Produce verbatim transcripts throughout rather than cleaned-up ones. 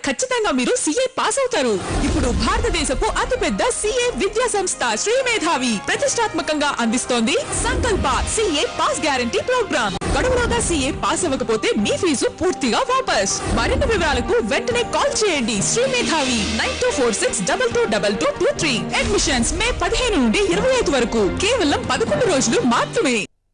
ఖచ్చితంగా మీరు CA pass అవుతారు. ఇప్పుడు భారతదేశపు అతిపెద్ద సీఏ విద్యా సంస్థ శ్రీ మేధావి ప్రతిష్టాత్మకంగా అందిస్తోంది Sankalp CA pass guarantee program. గడువులోగా సీఏ పాస్ అవ్వకపోతే మీ ఫీజు పూర్తిగా వాపస్. మరిన్ని వివరాలకు వెంటనే కాల్ చేయండి. Shri Medhavi nine two four six double two double two two three. Admissions May పదిహేను నుండి ఇరవై ఐదు వరకు, కేవలం పదకొండు రోజులు మాత్రమే.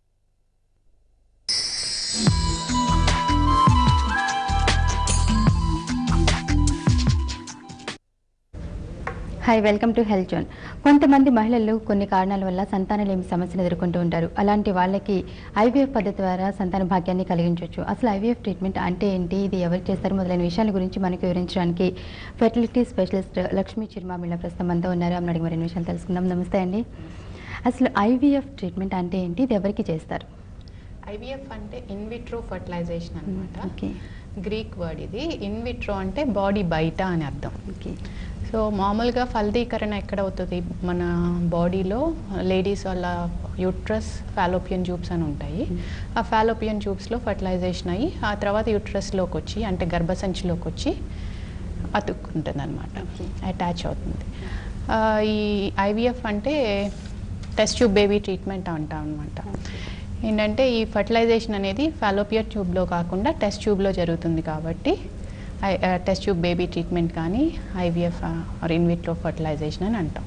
Hi, welcome to health zone. కొంతమంది మహిళలు కొన్ని కారణాల వల్ల సంతానలేమి సమస్యలు ఎదుర్కొంటూ ఉంటారు. అలాంటి వాళ్ళకి ఐవీఎఫ్ పద్ధతి ద్వారా సంతాన భాగ్యాన్ని కలిగించవచ్చు. అసలు ఐవీఎఫ్ ట్రీట్మెంట్ అంటే ఏంటి, ఇది ఎవరు చేస్తారు మొదలైన విషయాల గురించి మనకు వివరించడానికి ఫెర్టిలిటీ స్పెషలిస్ట్ లక్ష్మి చిరుమామిళ్ళ ప్రస్తుతం మనతో ఉన్నారు. ఆమె అడిగి మరిన్ని విషయాలు తెలుసుకుందాం. నమస్తే అండి. అసలు ఐవీఎఫ్ ట్రీట్మెంట్ అంటే ఏంటి, ఇది ఎవరికి చేస్తారు? ఐవీఎఫ్ అంటే ఇన్విట్రో ఫర్టిలైజేషన్ అనమాట. ఓకే, గ్రీక్ వర్డ్ ఇది. ఇన్విట్రో అంటే బాడీ బయట అని అర్థం. ఓకే. సో మామూలుగా ఫలదీకరణ ఎక్కడ అవుతుంది, మన బాడీలో లేడీస్ వాళ్ళ యూట్రస్, ఫాలోపియన్ ట్యూబ్స్ అని ఉంటాయి. ఆ ఫాలోపియన్ ట్యూబ్స్లో ఫర్టిలైజేషన్ అయ్యి ఆ తర్వాత యూట్రస్లోకి వచ్చి అంటే గర్భసంచిలోకి వచ్చి అతుక్కుంటుంది అనమాట, అటాచ్ అవుతుంది. ఈ ఐవీఎఫ్ అంటే టెస్ట్ ట్యూబ్ బేబీ ట్రీట్మెంట్ అంటాం అనమాట. ఏంటంటే ఈ ఫర్టిలైజేషన్ అనేది ఫాలోపియన్ ట్యూబ్లో కాకుండా టెస్ట్ ట్యూబ్లో జరుగుతుంది కాబట్టి టెస్ట్ ట్యూబ్ బేబీ ట్రీట్మెంట్ కానీ ఐవీఎఫ్ ఆర్ ఇన్విట్రో ఫర్టిలైజేషన్ అని అంటాం.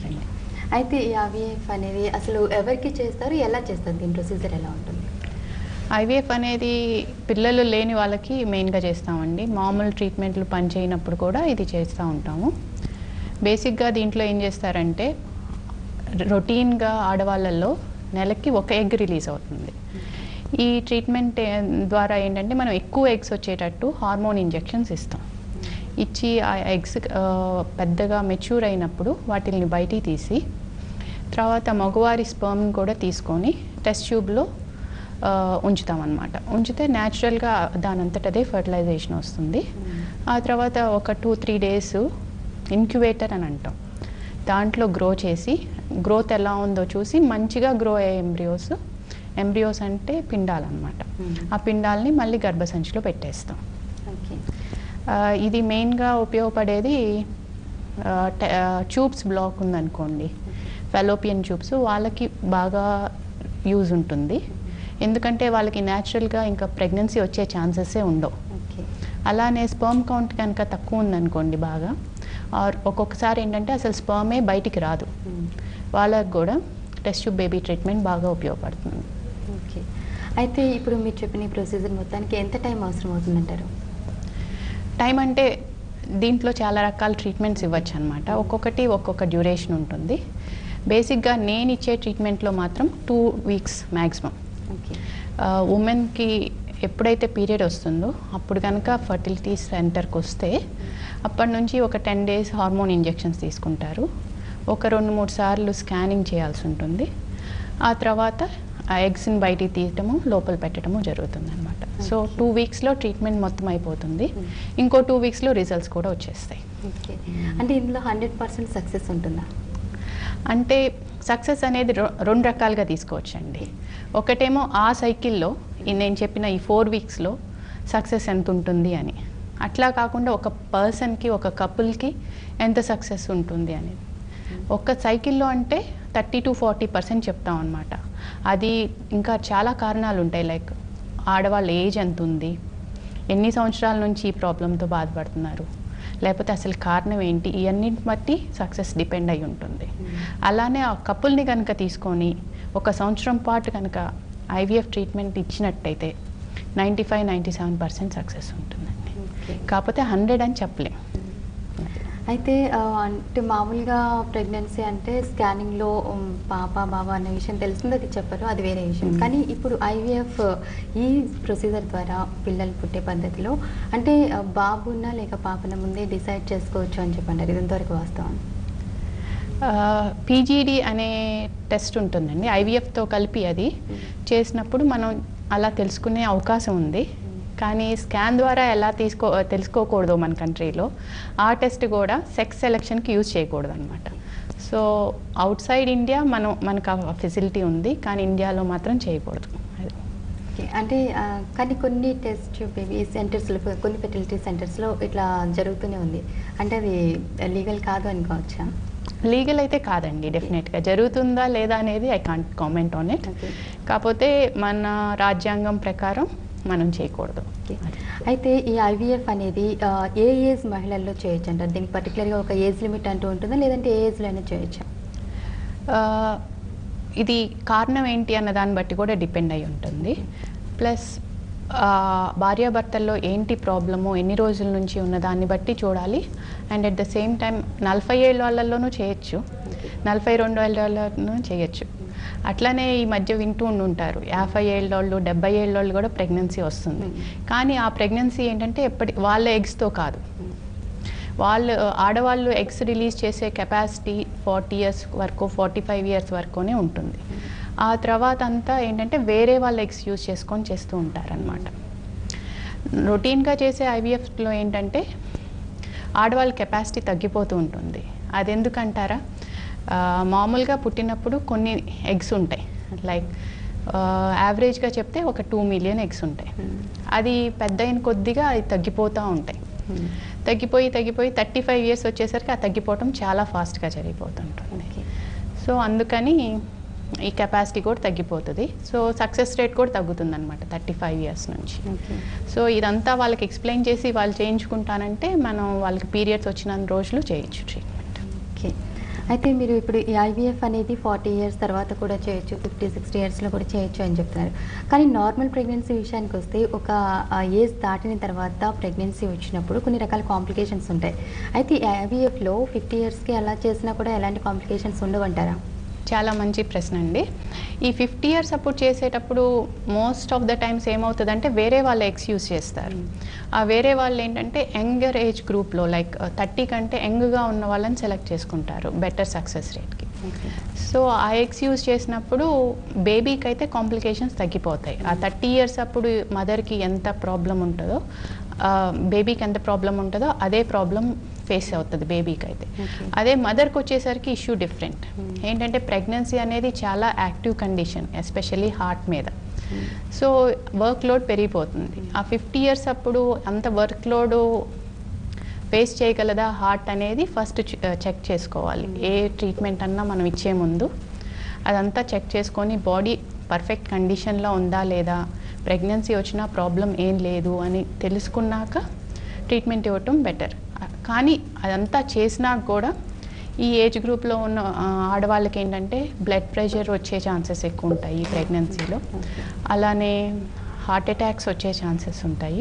అయితే ఈ ఐవీఎఫ్ అనేది అసలు ఎవరికి చేస్తారు, ఎలా చేస్తారు, దీని ప్రొసీజర్ ఎలా ఉంటుంది? ఐవీఎఫ్ అనేది పిల్లలు లేని వాళ్ళకి మెయిన్గా చేస్తామండి. మామూలు ట్రీట్మెంట్లు పనిచేయనప్పుడు కూడా ఇది చేస్తూ ఉంటాము. బేసిక్గా దీంట్లో ఏం చేస్తారంటే రొటీన్గా ఆడవాళ్ళల్లో నెలకి ఒక ఎగ్ రిలీజ్ అవుతుంది. ఈ ట్రీట్మెంట్ ద్వారా ఏంటంటే మనం ఎక్కువ ఎగ్స్ వచ్చేటట్టు హార్మోన్ ఇంజెక్షన్స్ ఇస్తాం. ఇచ్చి ఆ ఎగ్స్ పెద్దగా మెచ్యూర్ అయినప్పుడు వాటిని బయటికి తీసి తర్వాత మగవారి స్పర్మ్ని కూడా తీసుకొని టెస్ట్ ట్యూబ్లో ఉంచుతామన్నమాట. ఉంచితే న్యాచురల్గా దానంతటదే ఫర్టిలైజేషన్ వస్తుంది. ఆ తర్వాత ఒక టూ త్రీ డేస్ ఇంక్యుబేటర్ అని అంటాం, దాంట్లో గ్రో చేసి గ్రోత్ ఎలా ఉందో చూసి మంచిగా గ్రో అయ్యే ఎంబ్రియోస్ ఎంబ్రియోస్ అంటే పిండాలన్నమాట. ఆ పిండాలని మళ్ళీ గర్భసంచిలో పెట్టేస్తాం. ఇది మెయిన్గా ఉపయోగపడేది ట్యూబ్స్ బ్లాక్ ఉందనుకోండి, ఫెలోపియన్ ట్యూబ్స్, వాళ్ళకి బాగా యూజ్ ఉంటుంది. ఎందుకంటే వాళ్ళకి న్యాచురల్గా ఇంకా ప్రెగ్నెన్సీ వచ్చే ఛాన్సెసే ఉండవు. అలానే స్పర్మ్ కౌంట్ కనుక తక్కువ ఉందనుకోండి బాగా, ఆర్ ఒక్కొక్కసారి ఏంటంటే అసలు స్పర్మే బయటికి రాదు, వాళ్ళకు కూడా టెస్ట్ ట్యూబ్ బేబీ ట్రీట్మెంట్ బాగా ఉపయోగపడుతుంది. ఓకే. అయితే ఇప్పుడు మీరు చెప్పిన ఈ ప్రొసీజర్ మొత్తానికి ఎంత టైం అవసరం అవుతుందంటారు? టైం అంటే దీంట్లో చాలా రకాల ట్రీట్మెంట్స్ ఇవ్వచ్చు అనమాట. ఒక్కొక్కటి ఒక్కొక్క డ్యూరేషన్ ఉంటుంది. బేసిక్గా నేను ఇచ్చే ట్రీట్మెంట్లో మాత్రం టూ వీక్స్ మ్యాక్సిమం. ఓకే. ఉమెన్కి ఎప్పుడైతే పీరియడ్ వస్తుందో అప్పుడు కనుక ఫర్టిలిటీ సెంటర్కి వస్తే అప్పటి నుంచి ఒక టెన్ డేస్ హార్మోన్ ఇంజెక్షన్స్ తీసుకుంటారు. ఒక రెండు మూడు సార్లు స్కానింగ్ చేయాల్సి ఉంటుంది. ఆ తర్వాత ఆ ఎగ్స్ని బయటికి తీయటము, లోపల పెట్టడము జరుగుతుంది అనమాట. సో టూ వీక్స్లో ట్రీట్మెంట్ మొత్తం అయిపోతుంది. ఇంకో టూ వీక్స్లో రిజల్ట్స్ కూడా వచ్చేస్తాయి. ఓకే. అంటే ఇందులో హండ్రెడ్ పర్సెంట్ సక్సెస్ ఉంటుందా? అంటే సక్సెస్ అనేది రెండు రకాలుగా తీసుకోవచ్చండి. ఒకటేమో ఆ సైకిల్లో నేను చెప్పిన ఈ ఫోర్ వీక్స్లో సక్సెస్ ఎంత ఉంటుంది అని, అట్లా కాకుండా ఒక పర్సన్కి ఒక కపుల్కి ఎంత సక్సెస్ ఉంటుంది అనేది. ఒక సైకిల్లో అంటే థర్టీ టు ఫార్టీ పర్సెంట్ చెప్తాం అనమాట. అది ఇంకా చాలా కారణాలు ఉంటాయి, లైక్ ఆడవాళ్ళ ఏజ్ ఎంత ఉంది, ఎన్ని సంవత్సరాల నుంచి ఈ ప్రాబ్లంతో బాధపడుతున్నారు, లేకపోతే అసలు కారణం ఏంటి, ఇవన్నింటి బట్టి సక్సెస్ డిపెండ్ అయి ఉంటుంది. అలానే ఆ కపుల్ని కనుక తీసుకొని ఒక సంవత్సరం పాటు కనుక ఐవీఎఫ్ ట్రీట్మెంట్ ఇచ్చినట్టయితే ninety five ninety seven percent success ఉంటుందండి. కాకపోతే హండ్రెడ్ అని చెప్పలేం. అయితే అంటే మామూలుగా ప్రెగ్నెన్సీ అంటే స్కానింగ్లో పాప బాబా అనే విషయం తెలుస్తుంది, అది చెప్పరు, అది వేరే విషయం. కానీ ఇప్పుడు ఐవీఎఫ్ ఈ ప్రొసీజర్ ద్వారా పిల్లలు పుట్టే పద్ధతిలో అంటే బాబున్నా లేక పాపన ముందే డిసైడ్ చేసుకోవచ్చు అని చెప్పంటారు, ఇది ఎంతవరకు వాస్తవం? పీజీడీ అనే టెస్ట్ ఉంటుందండి, ఐవీఎఫ్తో కలిపి అది చేసినప్పుడు మనం అలా తెలుసుకునే అవకాశం ఉంది. కానీ స్కాన్ ద్వారా ఎలా తీసుకో తెలుసుకోకూడదు మన కంట్రీలో, ఆ టెస్ట్ కూడా సెక్స్ సెలెక్షన్కి యూజ్ చేయకూడదు అనమాట. సో అవుట్ సైడ్ ఇండియా మనం మనకు ఆ ఫెసిలిటీ ఉంది, కానీ ఇండియాలో మాత్రం చేయకూడదు. ఓకే. అంటే ఆహ్, కానీ కొన్ని టెస్ట్ బేబీ సెంటర్స్‌లో కొన్ని ఫెర్టిలిటీ సెంటర్స్‌లో ఇట్లా జరుగుతూనే ఉంది. అంటే అది లీగల్ కాదు అనుకోవచ్చా? లీగల్ అయితే కాదండి, డెఫినెట్గా జరుగుతుందా లేదా అనేది I can't comment on it. Okay. కాకపోతే మన రాజ్యాంగం ప్రకారం మనం చేయకూడదు. ఓకే. అయితే ఈ ఐవీఎఫ్ అనేది ఆహ్, ఏ ఏజ్ మహిళల్లో చేయొచ్చు అంటారు? దీనికి పర్టికులర్‌గా ఒక ఏజ్ లిమిట్ అంటూ ఉంటుందా? లేదంటే ఏ ఏజ్‌లో అయినా చేయొచ్చా? ఆ, ఇది కారణం ఏంటి అన్న దాన్ని బట్టి కూడా డిపెండ్ అయి ఉంటుంది. ప్లస్ భార్యాభర్తల్లో ఏంటి ప్రాబ్లము, ఎన్ని రోజుల నుంచి ఉన్న దాన్ని బట్టి చూడాలి. And at the same time నలభై ఏళ్ళ వాళ్ళలోనూ చేయొచ్చు, నలభై రెండు ఏళ్ళ వాళ్ళను చేయొచ్చు. అట్లనే ఈ మధ్య వింటూ ఉంటారు యాభై ఏళ్ళోళ్ళు డెబ్బై ఏళ్ళోళ్ళు కూడా ప్రెగ్నెన్సీ వస్తుంది. కానీ ఆ ప్రెగ్నెన్సీ ఏంటంటే ఎప్పటి వాళ్ళ ఎగ్స్తో కాదు, వాళ్ళు ఆడవాళ్ళు ఎగ్స్ రిలీజ్ చేసే కెపాసిటీ ఫార్టీ ఇయర్స్ వరకు ఫార్టీ ఫైవ్ ఇయర్స్ వరకునే ఉంటుంది. ఆ తర్వాత అంతా ఏంటంటే వేరే వాళ్ళ ఎగ్స్ యూజ్ చేసుకొని చేస్తూ ఉంటారనమాట. రొటీన్గా చేసే ఐవీఎఫ్లో ఏంటంటే ఆడవాళ్ళ కెపాసిటీ తగ్గిపోతూ ఉంటుంది. అది ఎందుకంటారా, మామూలుగా పుట్టినప్పుడు కొన్ని ఎగ్స్ ఉంటాయి, లైక్ యావరేజ్గా చెప్తే ఒక టూ మిలియన్ ఎగ్స్ ఉంటాయి. అది పెద్ద అయిన కొద్దిగా అది తగ్గిపోతూ ఉంటాయి. తగ్గిపోయి తగ్గిపోయి థర్టీ ఫైవ్ ఇయర్స్ వచ్చేసరికి ఆ తగ్గిపోవటం చాలా ఫాస్ట్గా జరిగిపోతుంటుంది. సో అందుకని ఈ కెపాసిటీ కూడా తగ్గిపోతుంది. సో సక్సెస్ రేట్ కూడా తగ్గుతుంది అనమాట థర్టీ ఫైవ్ ఇయర్స్ నుంచి. సో ఇదంతా వాళ్ళకి ఎక్స్ప్లెయిన్ చేసి వాళ్ళు చేయించుకుంటానంటే మనం వాళ్ళకి పీరియడ్స్ వచ్చిన రోజులు చేయొచ్చు ట్రీట్మెంట్. ఓకే. అయితే మీరు ఇప్పుడు ఈ ఐవీఎఫ్ అనేది ఫార్టీ ఇయర్స్ తర్వాత కూడా చేయొచ్చు, ఫిఫ్టీ సిక్స్టీ ఇయర్స్లో కూడా చేయొచ్చు అని చెప్తున్నారు. కానీ నార్మల్ ప్రెగ్నెన్సీ విషయానికి వస్తే ఒక ఏజ్ దాటిన తర్వాత ప్రెగ్నెన్సీ వచ్చినప్పుడు కొన్ని రకాల కాంప్లికేషన్స్ ఉంటాయి. అయితే ఈ ఐవీఎఫ్లో ఫిఫ్టీ ఇయర్స్కి అలా చేసినా కూడా ఎలాంటి కాంప్లికేషన్స్ ఉండవంటారా? చాలా మంచి ప్రశ్న అండి. ఈ ఫిఫ్టీ ఇయర్స్ అప్పుడు చేసేటప్పుడు మోస్ట్ ఆఫ్ ద టైమ్స్ ఏమవుతుందంటే వేరే వాళ్ళ ఎగ్స్ యూస్ చేస్తారు. ఆ వేరే వాళ్ళు ఏంటంటే యంగర్ ఏజ్ గ్రూప్లో లైక్ థర్టీ కంటే యంగ్గా ఉన్న వాళ్ళని సెలెక్ట్ చేసుకుంటారు బెటర్ సక్సెస్ రేట్కి. సో ఆ ఎగ్స్ యూస్ చేసినప్పుడు బేబీకి అయితే కాంప్లికేషన్స్ తగ్గిపోతాయి. ఆ థర్టీ ఇయర్స్ అప్పుడు మదర్కి ఎంత ప్రాబ్లం ఉంటుందో బేబీకి ఎంత ప్రాబ్లం ఉంటుందో అదే ప్రాబ్లం ఫేస్ అవుతుంది బేబీకి అయితే. అదే మదర్కి వచ్చేసరికి ఇష్యూ డిఫరెంట్. ఏంటంటే ప్రెగ్నెన్సీ అనేది చాలా యాక్టివ్ కండిషన్, ఎస్పెషల్లీ హార్ట్ మీద. సో వర్క్ లోడ్ పెరిగిపోతుంది. ఆ ఫిఫ్టీ ఇయర్స్ అప్పుడు అంత వర్క్ లోడ్ ఫేస్ చేయగలదా హార్ట్ అనేది ఫస్ట్ చెక్ చేసుకోవాలి. ఏ ట్రీట్మెంట్ అన్నా మనం ఇచ్చే ముందు అదంతా చెక్ చేసుకొని బాడీ పర్ఫెక్ట్ కండిషన్లో ఉందా లేదా, ప్రెగ్నెన్సీ వచ్చినా ప్రాబ్లం ఏం లేదు అని తెలుసుకున్నాక ట్రీట్మెంట్ ఇవ్వటం బెటర్. కానీ అదంతా చేసినా కూడా ఈ ఏజ్ గ్రూప్లో ఉన్న ఆడవాళ్ళకి ఏంటంటే బ్లడ్ ప్రెషర్ వచ్చే ఛాన్సెస్ ఎక్కువ ఉంటాయి ప్రెగ్నెన్సీలో. అలానే హార్ట్ అటాక్స్ వచ్చే ఛాన్సెస్ ఉంటాయి.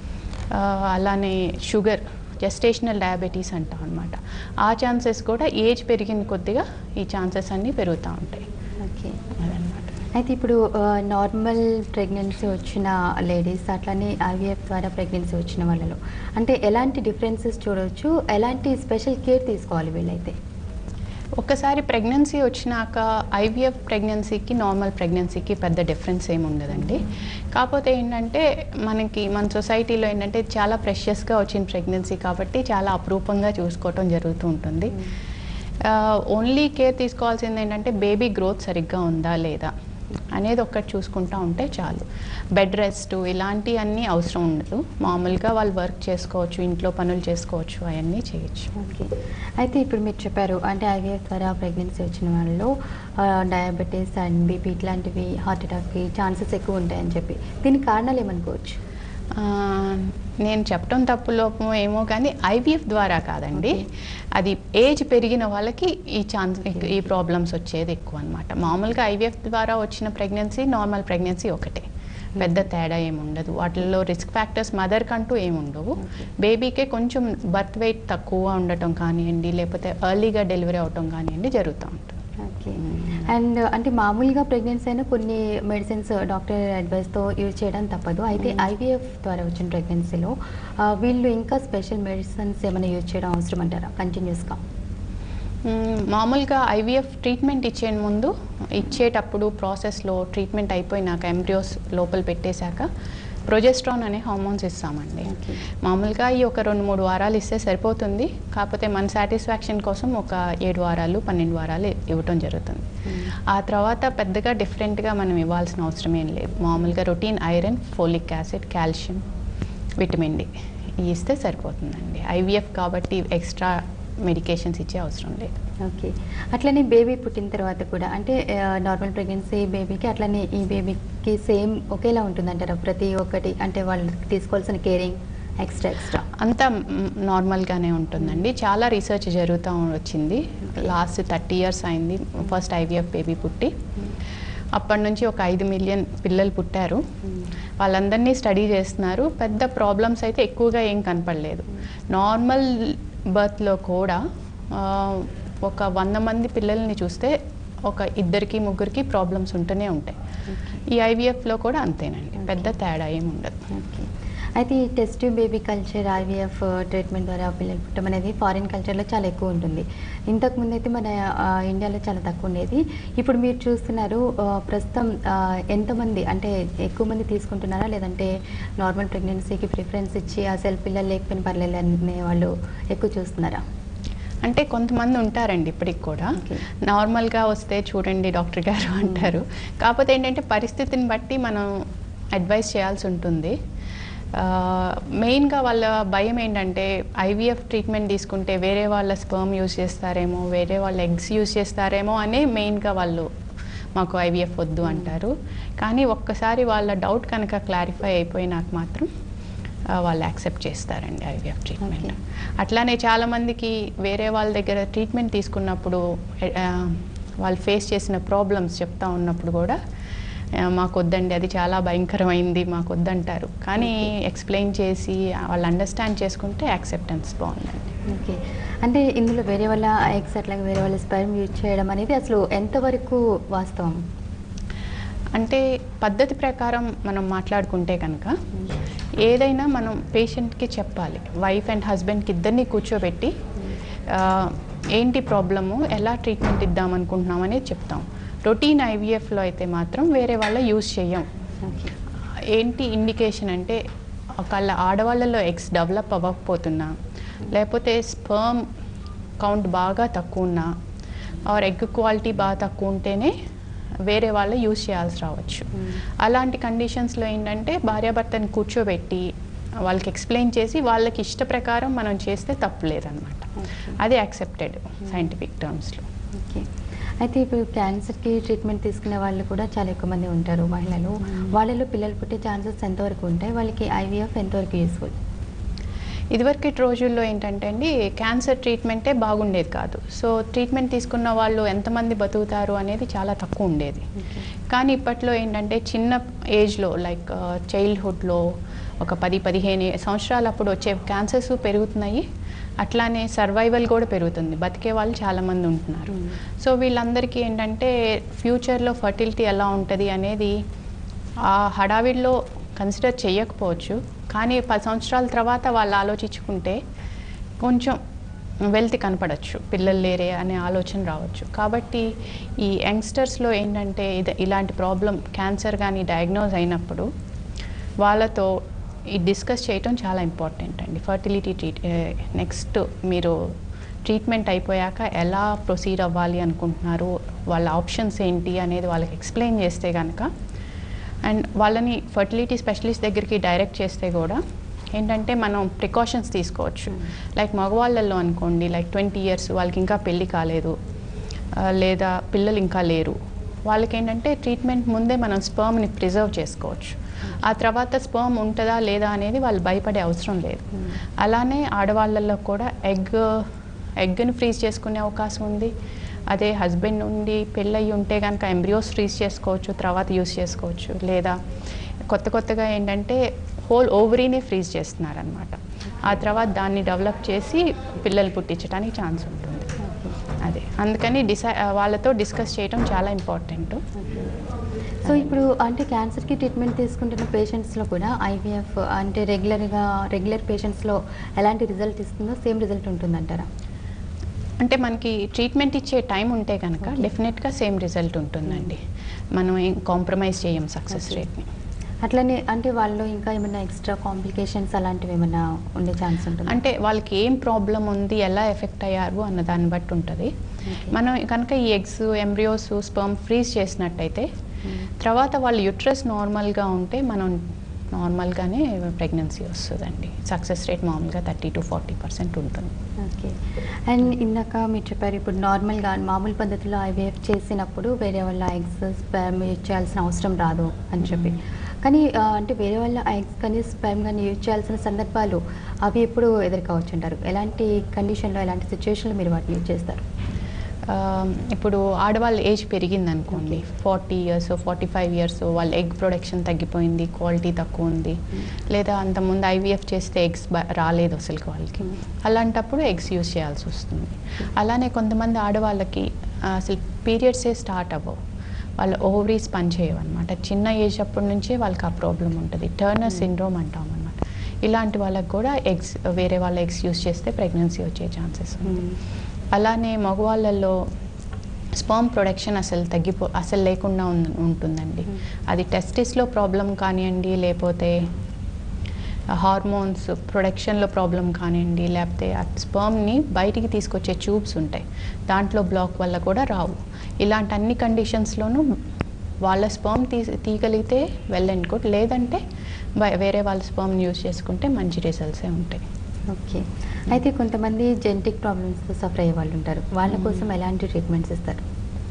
అలానే షుగర్, జెస్టేషనల్ డయాబెటీస్ అంటాం అనమాట. ఆ ఛాన్సెస్ కూడా ఏజ్ పెరిగిన కొద్దిగా ఈ ఛాన్సెస్ అన్నీ పెరుగుతూ ఉంటాయి. ఓకే. అదనమాట. అయితే ఇప్పుడు నార్మల్ ప్రెగ్నెన్సీ వచ్చిన లేడీస్ అట్లనే ఐవీఎఫ్ ద్వారా ప్రెగ్నెన్సీ వచ్చిన వాళ్ళలో అంటే ఎలాంటి డిఫరెన్సెస్ చూడవచ్చు, ఎలాంటి స్పెషల్ కేర్ తీసుకోవాలి వీళ్ళైతే? ఒకసారి ప్రెగ్నెన్సీ వచ్చినాక ఐవీఎఫ్ ప్రెగ్నెన్సీకి నార్మల్ ప్రెగ్నెన్సీకి పెద్ద డిఫరెన్స్ ఏమి ఉండదండి. కాకపోతే ఏంటంటే మనకి మన సొసైటీలో ఏంటంటే చాలా ప్రెషియస్గా వచ్చిన ప్రెగ్నెన్సీ కాబట్టి చాలా అపురూపంగా చూసుకోవటం జరుగుతూ ఉంటుంది. ఓన్లీ కేర్ తీసుకోవాల్సింది ఏంటంటే బేబీ గ్రోత్ సరిగ్గా ఉందా లేదా అనేది ఒక్కటి చూసుకుంటూ ఉంటే చాలు. బెడ్ రెస్ట్ ఇలాంటివన్నీ అవసరం ఉండదు. మామూలుగా వాళ్ళు వర్క్ చేసుకోవచ్చు, ఇంట్లో పనులు చేసుకోవచ్చు, అవన్నీ చేయొచ్చు. ఓకే. అయితే ఇప్పుడు మీరు చెప్పారు అంటే ఐవీఎఫ్ ద్వారా ప్రెగ్నెన్సీ వచ్చిన వాళ్ళలో డయాబెటీస్ అండ్ బీపీ ఇట్లాంటివి హార్ట్ అటాక్కి ఛాన్సెస్ ఎక్కువ ఉంటాయని చెప్పి, దీనికి కారణాలు ఏమనుకోవచ్చు? నేను చెప్పడం తప్పు లోపం ఏమో కానీ ఐవీఎఫ్ ద్వారా కాదండి, అది ఏజ్ పెరిగిన వాళ్ళకి ఈ ఛాన్స్ ఈ ప్రాబ్లమ్స్ వచ్చేది ఎక్కువ అనమాట. మామూలుగా ఐవీఎఫ్ ద్వారా వచ్చిన ప్రెగ్నెన్సీ నార్మల్ ప్రెగ్నెన్సీ ఒకటే, పెద్ద తేడా ఏమి ఉండదు. వాటిల్లో రిస్క్ ఫ్యాక్టర్స్ మదర్ కంటూ ఏమి ఉండవు. బేబీకే కొంచెం బర్త్ వెయిట్ తక్కువ ఉండటం కానివ్వండి, లేకపోతే ఎర్లీగా డెలివరీ అవటం కానివ్వండి జరుగుతూ ఉంటుంది. ఓకే. అండ్ అంటే మామూలుగా ప్రెగ్నెన్సీ అయినా కొన్ని మెడిసిన్స్ డాక్టర్ అడ్వైస్తో యూజ్ చేయడం తప్పదు. అయితే ఐవీఎఫ్ ద్వారా వచ్చిన ప్రెగ్నెన్సీలో వీళ్ళు ఇంకా స్పెషల్ మెడిసిన్స్ ఏమైనా యూజ్ చేయడం అవసరం అంటారా కంటిన్యూస్గా? మామూలుగా ఐవీఎఫ్ ట్రీట్మెంట్ ఇచ్చే ముందు ఇచ్చేటప్పుడు ప్రాసెస్లో ట్రీట్మెంట్ అయిపోయినాక ఎంబ్రియోస్ లోపల పెట్టేశాక ప్రొజెస్ట్రాన్ అనే హార్మోన్స్ ఇస్తామండి. మామూలుగా ఈ ఒక రెండు మూడు వారాలు ఇస్తే సరిపోతుంది, కాకపోతే మన సాటిస్ఫాక్షన్ కోసం ఒక ఏడు వారాలు పన్నెండు వారాలు ఇవ్వటం జరుగుతుంది. ఆ తర్వాత పెద్దగా డిఫరెంట్గా మనం ఇవ్వాల్సిన అవసరం ఏం లేదు. మామూలుగా routine iron, folic acid, calcium, vitamin D ఇస్తే సరిపోతుందండి. ఐవీఎఫ్ కాబట్టి ఎక్స్ట్రా మెడికేషన్స్ ఇచ్చే అవసరం లేదు. ఓకే, అట్లనే బేబీ పుట్టిన తర్వాత కూడా అంటే నార్మల్ ప్రెగ్నెన్సీ బేబీకి అట్లనే ఈ బేబీకి సేమ్ ఒకేలా ఉంటుందంటారా ప్రతి ఒక్కటి? అంటే వాళ్ళు తీసుకోవాల్సిన కేరింగ్ ఎక్స్ట్రా ఎక్స్ట్రా అంతా నార్మల్గానే ఉంటుందండి. చాలా రీసెర్చ్ జరుగుతూ వచ్చింది. లాస్ట్ థర్టీ ఇయర్స్ అయింది ఫస్ట్ ఐవీఎఫ్ బేబీ పుట్టి. అప్పటి నుంచి ఒక ఐదు మిలియన్ పిల్లలు పుట్టారు. వాళ్ళందరినీ స్టడీ చేస్తున్నారు. పెద్ద ప్రాబ్లమ్స్ అయితే ఎక్కువగా ఏం కనపడలేదు. నార్మల్ బర్త్లో కూడా ఒక వంద మంది పిల్లల్ని చూస్తే ఒక ఇద్దరికి ముగ్గురికి ప్రాబ్లమ్స్ ఉంటూనే ఉంటాయి. ఈ ఐవీఎఫ్లో కూడా అంతేనండి, పెద్ద తేడా ఏమి ఉండదు. ఓకే, అయితే ఈ test baby culture IVF treatment ద్వారా పిల్లలు పుట్టడం అనేది ఫారిన్ కల్చర్లో చాలా ఎక్కువ ఉంటుంది. ఇంతకుముందు అయితే మన ఇండియాలో చాలా తక్కువ ఉండేది. ఇప్పుడు మీరు చూస్తున్నారు ప్రస్తుతం ఎంతమంది అంటే ఎక్కువ మంది తీసుకుంటున్నారా, లేదంటే నార్మల్ ప్రెగ్నెన్సీకి ప్రిఫరెన్స్ ఇచ్చి అసలు పిల్లలు లేకపోయిన పర్లేదు అనే వాళ్ళు ఎక్కువ చూస్తున్నారా? అంటే కొంతమంది ఉంటారండి ఇప్పటికి కూడా, నార్మల్గా వస్తే చూడండి డాక్టర్ గారు అంటారు. కాకపోతే ఏంటంటే పరిస్థితిని బట్టి మనం అడ్వైస్ చేయాల్సి ఉంటుంది. మెయిన్గా వాళ్ళ భయం ఏంటంటే ఐవీఎఫ్ ట్రీట్మెంట్ తీసుకుంటే వేరే వాళ్ళ స్పర్మ్ యూజ్ చేస్తారేమో, వేరే వాళ్ళ ఎగ్స్ యూజ్ చేస్తారేమో అనే మెయిన్గా వాళ్ళు మాకు ఐవీఎఫ్ వద్దు అంటారు. కానీ ఒక్కసారి వాళ్ళ డౌట్ కనుక క్లారిఫై అయిపోయినాక మాత్రం వాళ్ళు యాక్సెప్ట్ చేస్తారండి ఐవీఎఫ్ ట్రీట్మెంట్. అట్లానే చాలామందికి వేరే వాళ్ళ దగ్గర ట్రీట్మెంట్ తీసుకున్నప్పుడు వాళ్ళు ఫేస్ చేసిన ప్రాబ్లమ్స్ చెప్తా ఉన్నప్పుడు కూడా మాకు వద్దండి, అది చాలా భయంకరమైంది, మాకు వద్దంటారు. కానీ ఎక్స్ప్లెయిన్ చేసి వాళ్ళు అండర్స్టాండ్ చేసుకుంటే యాక్సెప్టెన్స్ బాగుందండి. ఓకే, అంటే ఇందులో వేరే వాళ్ళ ఎగ్స్ అట్లాగే వేరే వాళ్ళ స్పెర్మ్ యూజ్ చేయడం అనేది అసలు ఎంతవరకు వాస్తవం? అంటే పద్ధతి ప్రకారం మనం మాట్లాడుకుంటే కనుక ఏదైనా మనం పేషెంట్కి చెప్పాలి. వైఫ్ అండ్ హస్బెండ్కి ఇద్దరిని కూర్చోబెట్టి ఏంటి ప్రాబ్లము, ఎలా ట్రీట్మెంట్ ఇద్దాం అనుకుంటున్నాం అనేది చెప్తాం. రొటీన్ ఐవీఎఫ్లో అయితే మాత్రం వేరే వాళ్ళ యూజ్ చేయం. ఏంటి ఇండికేషన్ అంటే ఒకళ్ళ ఆడవాళ్ళలో ఎగ్స్ డెవలప్ అవ్వకపోతున్నా, లేకపోతే స్పర్మ్ కౌంట్ బాగా తక్కువ ఉన్నా, ఆర్ ఎగ్ క్వాలిటీ బాగా తక్కువ ఉంటేనే వేరే వాళ్ళు యూజ్ చేయాల్సి రావచ్చు. అలాంటి కండిషన్స్లో ఏంటంటే భార్యాభర్తని కూర్చోబెట్టి వాళ్ళకి ఎక్స్ప్లెయిన్ చేసి వాళ్ళకి ఇష్ట ప్రకారం మనం చేస్తే తప్పు లేదనమాట. అది యాక్సెప్టెడ్ సైంటిఫిక్ టర్మ్స్లో. ఓకే, అయితే ఇప్పుడు క్యాన్సర్కి ట్రీట్మెంట్ తీసుకునే వాళ్ళు కూడా చాలా ఎక్కువ మంది ఉంటారు మహిళలు. వాళ్ళలో పిల్లలు పుట్టే ఛాన్సెస్ ఎంతవరకు ఉంటాయి? వాళ్ళకి ఐవీఎఫ్ ఎంతవరకు యూస్ఫుల్? ఇదివరకటి రోజుల్లో ఏంటంటే అండి క్యాన్సర్ ట్రీట్మెంటే బాగుండేది కాదు. సో ట్రీట్మెంట్ తీసుకున్న వాళ్ళు ఎంతమంది బతుకుతారు అనేది చాలా తక్కువ ఉండేది. కానీ ఇప్పట్లో ఏంటంటే చిన్న ఏజ్లో లైక్ చైల్డ్హుడ్లో ఒక పది పదిహేను సంవత్సరాలు అప్పుడు వచ్చే క్యాన్సర్స్ పెరుగుతున్నాయి. అట్లానే సర్వైవల్ కూడా పెరుగుతుంది, బతికే వాళ్ళు చాలామంది ఉంటున్నారు. సో వీళ్ళందరికీ ఏంటంటే ఫ్యూచర్లో ఫర్టిలిటీ ఎలా ఉంటుంది అనేది ఆ హడావిడిలో కన్సిడర్ చేయకపోవచ్చు. కానీ పది సంవత్సరాల తర్వాత వాళ్ళు ఆలోచించుకుంటే కొంచెం వెల్త్ కనపడచ్చు, పిల్లలు లేరే అనే ఆలోచన రావచ్చు. కాబట్టి ఈ యంగ్స్టర్స్లో ఏంటంటే ఇది ఇలాంటి ప్రాబ్లం క్యాన్సర్ కానీ డయాగ్నోజ్ అయినప్పుడు వాళ్ళతో ఈ డిస్కస్ చేయటం చాలా ఇంపార్టెంట్ అండి. ఫర్టిలిటీ ట్రీట్ నెక్స్ట్ మీరు ట్రీట్మెంట్ అయిపోయాక ఎలా ప్రొసీడ్ అవ్వాలి అనుకుంటున్నారు, వాళ్ళ ఆప్షన్స్ ఏంటి అనేది వాళ్ళకి ఎక్స్ప్లెయిన్ చేస్తే కనుక, అండ్ వాళ్ళని ఫర్టిలిటీ స్పెషలిస్ట్ దగ్గరికి డైరెక్ట్ చేస్తే కూడా ఏంటంటే మనం ప్రికాషన్స్ తీసుకోవచ్చు. లైక్ మగవాళ్ళల్లో అనుకోండి, లైక్ ట్వంటీ ఇయర్స్ వాళ్ళకి ఇంకా పెళ్ళి కాలేదు లేదా పిల్లలు ఇంకా లేరు, వాళ్ళకి ఏంటంటే ట్రీట్మెంట్ ముందే మనం స్పర్మ్ని ప్రిజర్వ్ చేసుకోవచ్చు. ఆ తర్వాత స్పర్మ్ ఉంటుందా లేదా అనేది వాళ్ళు భయపడే అవసరం లేదు. అలానే ఆడవాళ్ళల్లో కూడా ఎగ్ ఎగ్ని ఫ్రీజ్ చేసుకునే అవకాశం ఉంది. అదే హస్బెండ్ నుండి పెళ్ళయి ఉంటే కనుక ఎంబ్రియోస్ ఫ్రీజ్ చేసుకోవచ్చు, తర్వాత యూస్ చేసుకోవచ్చు. లేదా కొత్త కొత్తగా ఏంటంటే హోల్ ఓవరీనే ఫ్రీజ్ చేస్తున్నారనమాట. ఆ తర్వాత దాన్ని డెవలప్ చేసి పిల్లలు పుట్టించడానికి ఛాన్స్ ఉంటుంది. అదే అందుకని డిసై వాళ్ళతో డిస్కస్ చేయడం చాలా ఇంపార్టెంట్. సో ఇప్పుడు అంటే క్యాన్సర్కి ట్రీట్మెంట్ తీసుకుంటున్న పేషెంట్స్లో కూడా ఐవీఎఫ్ అంటే రెగ్యులర్గా రెగ్యులర్ పేషెంట్స్లో ఎలాంటి రిజల్ట్ ఇస్తుందో సేమ్ రిజల్ట్ ఉంటుందంటారా? అంటే మనకి ట్రీట్మెంట్ ఇచ్చే టైం ఉంటే కనుక డెఫినెట్గా సేమ్ రిజల్ట్ ఉంటుందండి. మనం ఏం కాంప్రమైజ్ చేయం సక్సెస్ రేట్ని. అట్లనే అంటే వాళ్ళు ఇంకా ఏమైనా ఎక్స్ట్రా కాంప్లికేషన్స్ అలాంటివి ఏమైనా ఉండే ఛాన్స్ ఉంటుంది? అంటే వాళ్ళకి ఏం ప్రాబ్లం ఉంది, ఎలా ఎఫెక్ట్ అయ్యారు అన్న దాన్ని బట్టి ఉంటుంది. మనం కనుక ఈ ఎగ్స్, ఎంబ్రియోస్, స్పర్మ్ ఫ్రీజ్ చేసినట్టయితే తర్వాత వాళ్ళు యూట్రస్ నార్మల్గా ఉంటే మనం నార్మల్గానే ప్రెగ్నెన్సీ వస్తుందండి. సక్సెస్ రేట్ మామూలుగా థర్టీ టు ఫార్టీ పర్సెంట్ ఉంటుంది. ఓకే. అండ్ ఇందాక మీరు చెప్పారు ఇప్పుడు నార్మల్గా మామూలు పద్ధతిలో ఐవీఎఫ్ చేసినప్పుడు వేరే వాళ్ళ ఎగ్స్ స్పెర్మ్ యూజ్ చేయాల్సిన అవసరం రాదు అని చెప్పి, కానీ అంటే వేరే వాళ్ళ ఎగ్స్ కానీ స్పెర్మ్ కానీ యూజ్ చేయాల్సిన సందర్భాలు అవి ఎప్పుడు ఎదుర్కోవచ్చు అంటారు? ఎలాంటి కండిషన్లో, ఎలాంటి సిచ్యువేషన్లో మీరు వాటిని యూజ్ చేస్తారు? ఇప్పుడు ఆడవాళ్ళ ఏజ్ పెరిగింది అనుకోండి, forty years forty five years వాళ్ళ ఎగ్ ప్రొడక్షన్ తగ్గిపోయింది, క్వాలిటీ తక్కువ ఉంది, లేదా అంతకుముందు ఐవీఎఫ్ చేస్తే ఎగ్స్ రాలేదు అసలు వాళ్ళకి, అలాంటప్పుడు ఎగ్స్ యూజ్ చేయాల్సి వస్తుంది. అలానే కొంతమంది ఆడవాళ్ళకి అసలు పీరియడ్సే స్టార్ట్ అవ్వవు, వాళ్ళ ఓవరీస్ పనిచేయవు అనమాట. చిన్న ఏజ్ అప్పటి నుంచే వాళ్ళకి ఆ ప్రాబ్లం ఉంటుంది, టర్నర్ సిండ్రోమ్ అంటాం అనమాట. ఇలాంటి వాళ్ళకి కూడా ఎగ్స్ వేరే వాళ్ళ ఎగ్స్ యూజ్ చేస్తే ప్రెగ్నెన్సీ వచ్చే ఛాన్సెస్ ఉంది. అలానే మగవాళ్ళల్లో స్పర్మ్ ప్రొడక్షన్ అసలు తగ్గిపో అసలు లేకుండా ఉంటుందండి. అది టెస్టిస్లో ప్రాబ్లం కానివ్వండి, లేకపోతే హార్మోన్స్ ప్రొడక్షన్లో ప్రాబ్లం కానివ్వండి, లేకపోతే ఆ స్పర్మ్ని బయటికి తీసుకొచ్చే ట్యూబ్స్ ఉంటాయి, దాంట్లో బ్లాక్ వల్ల కూడా రావు. ఇలాంటి అన్ని కండిషన్స్లోనూ వాళ్ళ స్పర్మ్ తీ తీయగలిగితే వెల్ అండ్ గుడ్, లేదంటే వేరే వాళ్ళ స్పర్మ్ని యూజ్ చేసుకుంటే మంచి రిజల్ట్సే ఉంటాయి. ఓకే. అయితే కొంతమంది జెనెటిక్ ప్రాబ్లమ్స్తో సఫర్ అయ్యే వాళ్ళు ఉంటారు, వాళ్ళ కోసం ఎలాంటి ట్రీట్మెంట్స్ ఇస్తారు?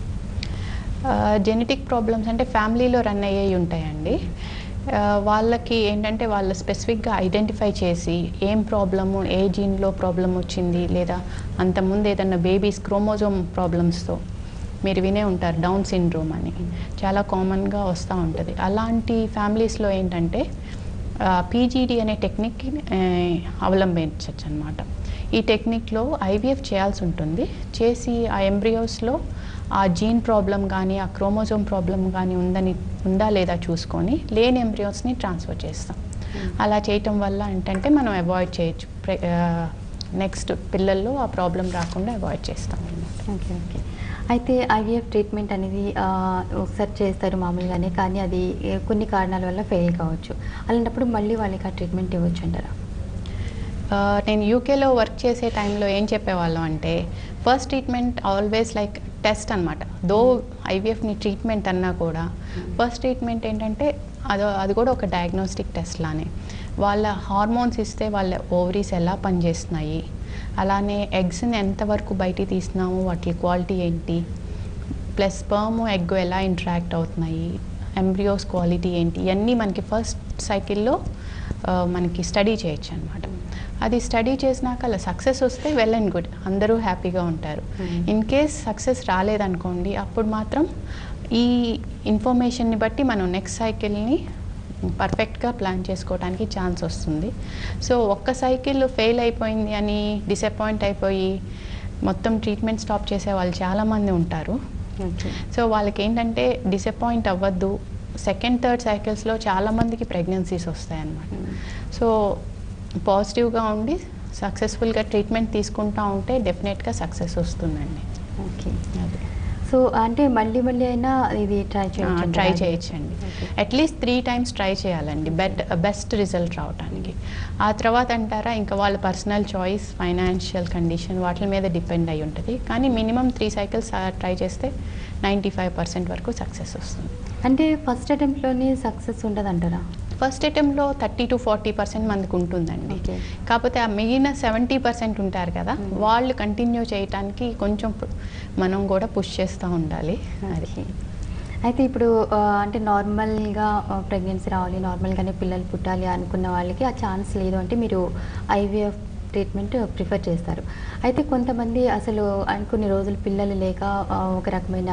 జెనెటిక్ ప్రాబ్లమ్స్ అంటే ఫ్యామిలీలో రన్ అయ్యేవి ఉంటాయండి. వాళ్ళకి ఏంటంటే వాళ్ళు స్పెసిఫిక్గా ఐడెంటిఫై చేసి ఏం ప్రాబ్లము, ఏ జీన్లో ప్రాబ్లం వచ్చింది, లేదా అంతకుముందు ఏదన్నా బేబీస్ క్రోమోజోమ్ ప్రాబ్లమ్స్తో మీరు వినే ఉంటారు డౌన్ సిండ్రోమ్ అని, చాలా కామన్గా వస్తూ ఉంటుంది. అలాంటి ఫ్యామిలీస్లో ఏంటంటే పీజీడీ అనే టెక్నిక్ అవలంబించవచ్చు అనమాట. ఈ టెక్నిక్లో ఐవీఎఫ్ చేయాల్సి ఉంటుంది, చేసి ఆ ఎంబ్రియోస్లో ఆ జీన్ ప్రాబ్లం కానీ ఆ క్రోమోజోమ్ ప్రాబ్లం కానీ ఉందని ఉందా లేదా చూసుకొని లేని ఎంబ్రియోస్ని ట్రాన్స్ఫర్ చేస్తాం. అలా చేయటం వల్ల ఏంటంటే మనం అవాయిడ్ చేయొచ్చు, నెక్స్ట్ పిల్లల్లో ఆ ప్రాబ్లం రాకుండా అవాయిడ్ చేస్తాం అన్నమాట. Okay okay. అయితే ఐవీఎఫ్ ట్రీట్మెంట్ అనేది ఒకసారి చేస్తారు మామూలుగానే, కానీ అది కొన్ని కారణాల వల్ల ఫెయిల్ కావచ్చు, అలాంటప్పుడు మళ్ళీ వాళ్ళకి ఆ ట్రీట్మెంట్ ఇవ్వచ్చు అంటారా? నేను యూకేలో వర్క్ చేసే టైంలో ఏం చెప్పేవాళ్ళం అంటే first treatment always like test అనమాట. దో ఐవీఎఫ్ని ట్రీట్మెంట్ అన్నా కూడా ఫస్ట్ ట్రీట్మెంట్ ఏంటంటే అది అది కూడా ఒక డయాగ్నోస్టిక్ టెస్ట్ లానే. వాళ్ళ హార్మోన్స్ ఇస్తే వాళ్ళ ఓవరీస్ ఎలా పనిచేస్తున్నాయి, అలానే ఎగ్స్ని ఎంతవరకు బయటికి తీస్తున్నాము, వాటి క్వాలిటీ ఏంటి, ప్లస్ స్పర్మ్ ఎగ్ ఎలా ఇంటరాక్ట్ అవుతున్నాయి, ఎంబ్రియోస్ క్వాలిటీ ఏంటి, ఇవన్నీ మనకి ఫస్ట్ సైకిల్లో మనకి స్టడీ చేయొచ్చు అనమాట. అది స్టడీ చేసినాక అలా సక్సెస్ వస్తే వెల్ అండ్ గుడ్, అందరూ హ్యాపీగా ఉంటారు. ఇన్ కేస్ సక్సెస్ రాలేదనుకోండి, అప్పుడు మాత్రం ఈ ఇన్ఫర్మేషన్ని బట్టి మనం నెక్స్ట్ సైకిల్ని పర్ఫెక్ట్గా ప్లాన్ చేసుకోవడానికి ఛాన్స్ వస్తుంది. సో ఒక్క సైకిల్ ఫెయిల్ అయిపోయింది అని డిసప్పాయింట్ అయిపోయి మొత్తం ట్రీట్మెంట్ స్టాప్ చేసే వాళ్ళు చాలామంది ఉంటారు. సో వాళ్ళకి ఏంటంటే డిసప్పాయింట్ అవ్వద్దు, సెకండ్ థర్డ్ సైకిల్స్లో చాలామందికి ప్రెగ్నెన్సీస్ వస్తాయన్నమాట. సో పాజిటివ్గా ఉండి సక్సెస్ఫుల్గా ట్రీట్మెంట్ తీసుకుంటూ ఉంటే డెఫినెట్గా సక్సెస్ వస్తుందండి. ఓకే. అదే సో అంటే మళ్ళీ మళ్ళీ అయినా ఇది ట్రై చేయొచ్చు, ట్రై చేయొచ్చండి. అట్లీస్ట్ త్రీ టైమ్స్ ట్రై చేయాలండి బెట్ బెస్ట్ రిజల్ట్ రావడానికి. ఆ తర్వాత అంటారా ఇంకా వాళ్ళ పర్సనల్ చాయిస్, ఫైనాన్షియల్ కండిషన్ వాటి మీద డిపెండ్ అయి ఉంటుంది, కానీ మినిమం త్రీ సైకిల్స్ ట్రై చేస్తే నైంటీ ఫైవ్ పర్సెంట్ వరకు సక్సెస్ వస్తుంది. అంటే ఫస్ట్ అటెంప్ట్లోనే సక్సెస్ ఉంటుంది అంటారా? ఫస్ట్ అటెంప్ట్లో థర్టీ టు ఫార్టీ పర్సెంట్ మందికి ఉంటుందండి. కాకపోతే ఆ మిగిలిన సెవెంటీ పర్సెంట్ ఉంటారు కదా, వాళ్ళు కంటిన్యూ చేయడానికి కొంచెం మనం కూడా పుష్ చేస్తూ ఉండాలి. అది అయితే ఇప్పుడు అంటే నార్మల్గా ప్రెగ్నెన్సీ రావాలి, నార్మల్గానే పిల్లలు పుట్టాలి అనుకున్న వాళ్ళకి ఆ ఛాన్స్ లేదు అంటే మీరు ఐవీఎఫ్ ట్రీట్మెంట్ ప్రిఫర్ చేస్తారు. అయితే కొంతమంది అసలు కొన్ని రోజులు పిల్లలు లేక ఒక రకమైన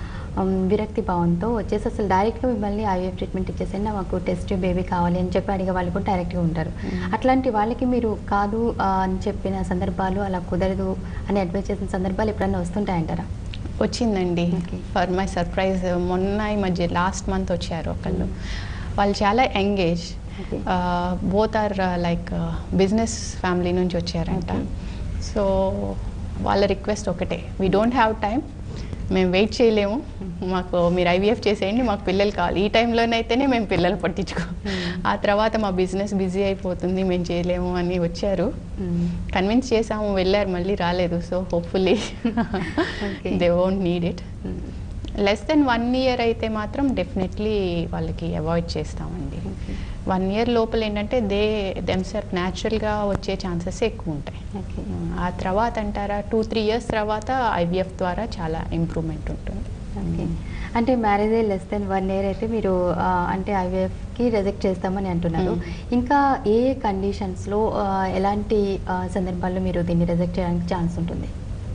విరక్తి భావంతో వచ్చేసి అసలు డైరెక్ట్గా మిమ్మల్ని ఐవీఎఫ్ ట్రీట్మెంట్ ఇచ్చేసి మాకు టెస్ట్ బేబీ కావాలి అని చెప్పి అడిగే వాళ్ళు కూడా డైరెక్ట్గా ఉంటారు. అట్లాంటి వాళ్ళకి మీరు కాదు అని చెప్పిన సందర్భాలు, అలా కుదరదు అని అడ్వైజ్ చేసిన సందర్భాలు ఎప్పుడన్నా వస్తుంటాయంటారా? వచ్చిందండి. ఫర్ మై సర్ప్రైజ్ మొన్న ఈ మధ్య లాస్ట్ మంత్ వచ్చారు ఒకళ్ళు. వాళ్ళు చాలా engage, both are like business family నుంచి వచ్చారంట. సో వాళ్ళ రిక్వెస్ట్ ఒకటే, వీ డోంట్ హ్యావ్ టైమ్, మేము వెయిట్ చేయలేము, మాకు మీరు ఐవీఎఫ్ చేసేయండి, మాకు పిల్లలు కావాలి, ఈ టైంలోనైతేనే మేము పిల్లలు పట్టించుకో, ఆ తర్వాత మా బిజినెస్ బిజీ అయిపోతుంది, మేము చేయలేము అని వచ్చారు. కన్విన్స్ చేసాము, వెళ్ళారు, మళ్ళీ రాలేదు. So hopefully they won't need it. Less than one year అయితే మాత్రం డెఫినెట్లీ వాళ్ళకి అవాయిడ్ చేస్తామండి. వన్ ఇయర్ లోపల ఏంటంటే దే దెమ్సెల్ఫ్ న్యాచురల్గా వచ్చే ఛాన్సెస్ ఎక్కువ ఉంటాయి. ఆ తర్వాత అంటారా టూ త్రీ ఇయర్స్ తర్వాత ఐవీఎఫ్ ద్వారా చాలా ఇంప్రూవ్మెంట్ ఉంటుంది. ఓకే, అంటే మ్యారేజ్ అయ్యి లెస్ దెన్ వన్ ఇయర్ అయితే మీరు అంటే ఐవీఎఫ్కి రిజెక్ట్ చేస్తామని అంటున్నారు. ఇంకా ఏ కండిషన్స్లో ఎలాంటి సందర్భాల్లో మీరు దీన్ని రిజెక్ట్ చేయడానికి ఛాన్స్ ఉంటుంది?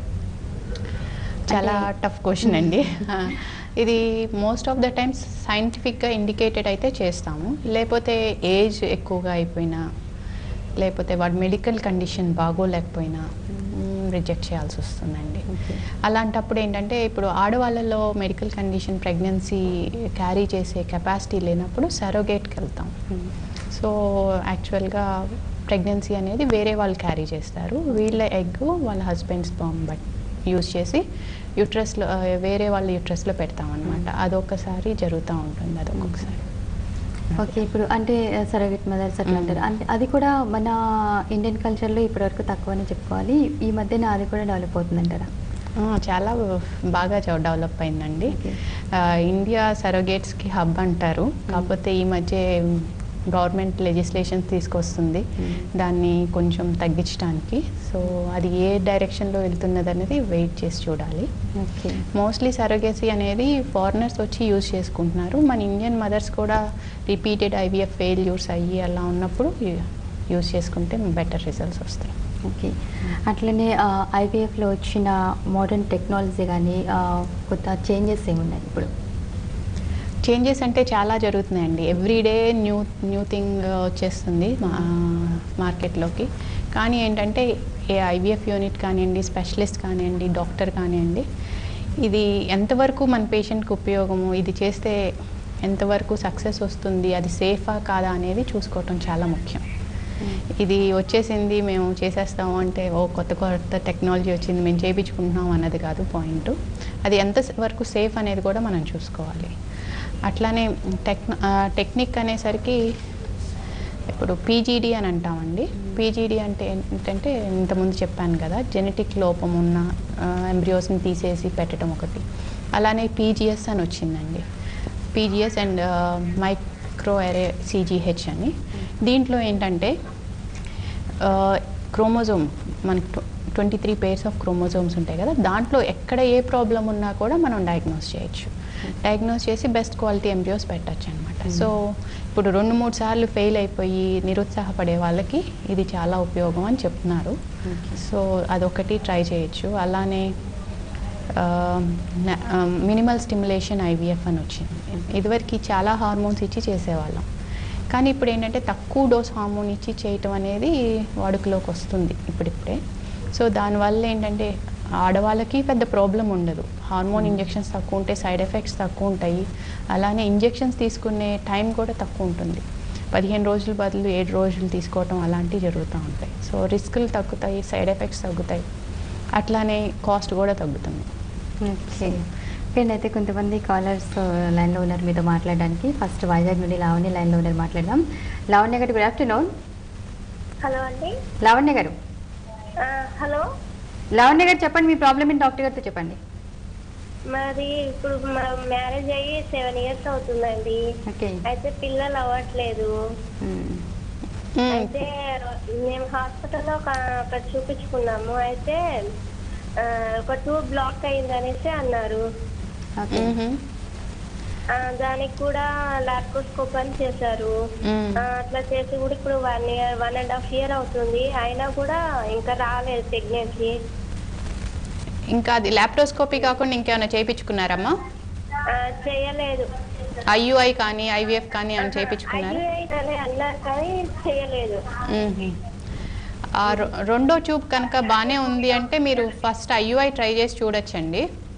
చాలా టఫ్ క్వశ్చన్ అండి. ఇది మోస్ట్ ఆఫ్ ద టైమ్స్ సైంటిఫిక్గా ఇండికేటెడ్ అయితే చేస్తాము, లేకపోతే ఏజ్ ఎక్కువగా అయిపోయినా, లేకపోతే వాడి మెడికల్ కండిషన్ బాగోలేకపోయినా రిజెక్ట్ చేయాల్సి వస్తుందండి. అలాంటప్పుడు ఏంటంటే ఇప్పుడు ఆడవాళ్ళలో మెడికల్ కండిషన్ ప్రెగ్నెన్సీ క్యారీ చేసే కెపాసిటీ లేనప్పుడు సరోగేట్కి వెళ్తాం. సో యాక్చువల్గా ప్రెగ్నెన్సీ అనేది వేరే వాళ్ళు క్యారీ చేస్తారు, వీళ్ళ ఎగ్ వాళ్ళ హస్బెండ్ స్పర్మ్ బట్ యూజ్ చేసి యూట్రస్లో వేరే వాళ్ళ యూట్రస్లో పెడతాం అనమాట. అదొకసారి జరుగుతూ ఉంటుంది, అదొకసారి. ఓకే, ఇప్పుడు అంటే సరోగేట్ మదర్స్ అట్లా అంటారు, అంటే అది కూడా మన ఇండియన్ కల్చర్లో ఇప్పటివరకు తక్కువనే చెప్పుకోవాలి, ఈ మధ్యన అది కూడా డెవలప్ అవుతుందంటారా? చాలా బాగా డెవలప్ అయిందండి. ఇండియా సరోగేట్స్కి హబ్ అంటారు, కాకపోతే ఈ మధ్య గవర్నమెంట్ లెజిస్లేషన్స్ తీసుకొస్తుంది దాన్ని కొంచెం తగ్గించడానికి. సో అది ఏ డైరెక్షన్లో వెళ్తున్నది అనేది వెయిట్ చేసి చూడాలి. మోస్ట్లీ సరోగేసీ అనేది ఫారినర్స్ వచ్చి యూజ్ చేసుకుంటున్నారు, మన ఇండియన్ మదర్స్ కూడా రిపీటెడ్ ఐవీఎఫ్ ఫెయిల్యూర్స్ అయ్యి అలా ఉన్నప్పుడు యూజ్ చేసుకుంటే బెటర్ రిజల్ట్స్ వస్తాయి. ఓకే, అట్లనే ఐవీఎఫ్లో వచ్చిన మోడర్న్ టెక్నాలజీ కానీ కొత్త చేంజెస్ ఏమున్నాయి ఇప్పుడు? చేంజెస్ అంటే చాలా జరుగుతున్నాయండి, ఎవ్రీడే న్యూ న్యూ థింగ్ వచ్చేస్తుంది మార్కెట్లోకి. కానీ ఏంటంటే ఏ ఐవీఎఫ్ యూనిట్ కానివ్వండి, స్పెషలిస్ట్ కానివ్వండి, డాక్టర్ కానివ్వండి, ఇది ఎంతవరకు మన పేషెంట్కి ఉపయోగము, ఇది చేస్తే ఎంతవరకు సక్సెస్ వస్తుంది, అది సేఫా కాదా అనేది చూసుకోవటం చాలా ముఖ్యం. ఇది వచ్చేసింది మేము చేసేస్తాము అంటే ఓ కొత్త కొత్త టెక్నాలజీ వచ్చింది మేము చేయించుకుంటున్నాం అన్నది కాదు పాయింట్, అది ఎంతవరకు సేఫ్ అనేది కూడా మనం చూసుకోవాలి. అట్లానే టెక్ టెక్నిక్ అనేసరికి ఇప్పుడు పీజీడీ అని అంటామండి. పీజీడీ అంటే ఏంటంటే ఇంతకుముందు చెప్పాను కదా, జెనెటిక్ లోపం ఉన్న ఎంబ్రియోస్ని తీసేసి పెట్టడం ఒకటి. అలానే పీజీఎస్ అని వచ్చిందండి, పీజీఎస్ అండ్ మైక్రో అరే సీజీహెచ్ అని. దీంట్లో ఏంటంటే క్రోమోజోమ్ మనకు twenty three pairs of chromosomes ఉంటాయి కదా, దాంట్లో ఎక్కడ ఏ ప్రాబ్లం ఉన్నా కూడా మనం డయాగ్నోస్ చేయొచ్చు. డయాగ్నోస్ చేసి బెస్ట్ క్వాలిటీ ఎంబ్రియోస్ పెట్టచ్చు అనమాట. సో ఇప్పుడు రెండు మూడు సార్లు ఫెయిల్ అయిపోయి నిరుత్సాహపడే వాళ్ళకి ఇది చాలా ఉపయోగం అని చెప్తున్నారు. సో అదొకటి ట్రై చేయొచ్చు. అలానే మినిమల్ స్టిమ్యులేషన్ ఐవీఎఫ్ అని వచ్చింది. ఇదివరకు చాలా హార్మోన్స్ ఇచ్చి చేసేవాళ్ళం, కానీ ఇప్పుడు ఏంటంటే తక్కువ డోస్ హార్మోన్ ఇచ్చి చేయటం అనేది వాడుకలోకి వస్తుంది ఇప్పుడిప్పుడే. సో దానివల్ల ఏంటంటే ఆడవాళ్ళకి పెద్ద ప్రాబ్లం ఉండదు, హార్మోన్ ఇంజెక్షన్స్ తక్కువ ఉంటాయి, సైడ్ ఎఫెక్ట్స్ తక్కువ ఉంటాయి. అలానే ఇంజెక్షన్స్ తీసుకునే టైం కూడా తక్కువ ఉంటుంది, పదిహేను రోజుల బదులు ఏడు రోజులు తీసుకోవటం అలాంటివి జరుగుతూ ఉంటాయి. సో రిస్కులు తగ్గుతాయి, సైడ్ ఎఫెక్ట్స్ తగ్గుతాయి, అట్లానే కాస్ట్ కూడా తగ్గుతుంది. ఓకే, అయితే కొంతమంది కాలర్స్ లైన్లో ఉన్నారు మీతో మాట్లాడడానికి. ఫస్ట్ వైజాగ్ నుండి లావణ్య లైన్లో ఉన్నారు, మాట్లాడదాం. లావణ్య గారు గుడ్ ఆఫ్టర్నూన్. హలో అండి. లావణ్య గారు. హలో లావణ్య గారు చెప్పండి, మీ ప్రాబ్లమ్ ఏంటి డాక్టర్ గారితో చెప్పండి. మాది ఇప్పుడు మ్యారేజ్ అయ్యి సెవెన్ ఇయర్స్ అవుతుందండి. అయితే పిల్లలు అవ్వట్లేదు. అయితే మేము హాస్పిటల్లో ఒక చూపించుకున్నాము, అయితే ఒక ట్యూబ్ బ్లాక్ అయింది అనేసి అన్నారు. దానికి కూడా లాప్రోస్కోప్ అని చేశారు. అట్లా చేసి కూడా ఇప్పుడు one year one and half year అవుతుంది, అయినా కూడా ఇంకా రాలేదు ప్రెగ్నెన్సీ. ఇంకా అది లాప్రోస్కోపీ కాకుండా ఇంకేమైనా చేయించుకున్నారమ్మా? చేయలేదు. ఐయుఐ కానీ ఐవీఎఫ్ కానీ అని చేయించుకున్నారు? అన్నారు కానీ చేయలేదు. రెండో ట్యూబ్ కనుక బాగానే ఉంది అంటే మీరు ఫస్ట్ ఐయుఐ ట్రై చేసి చూడొచ్చండి.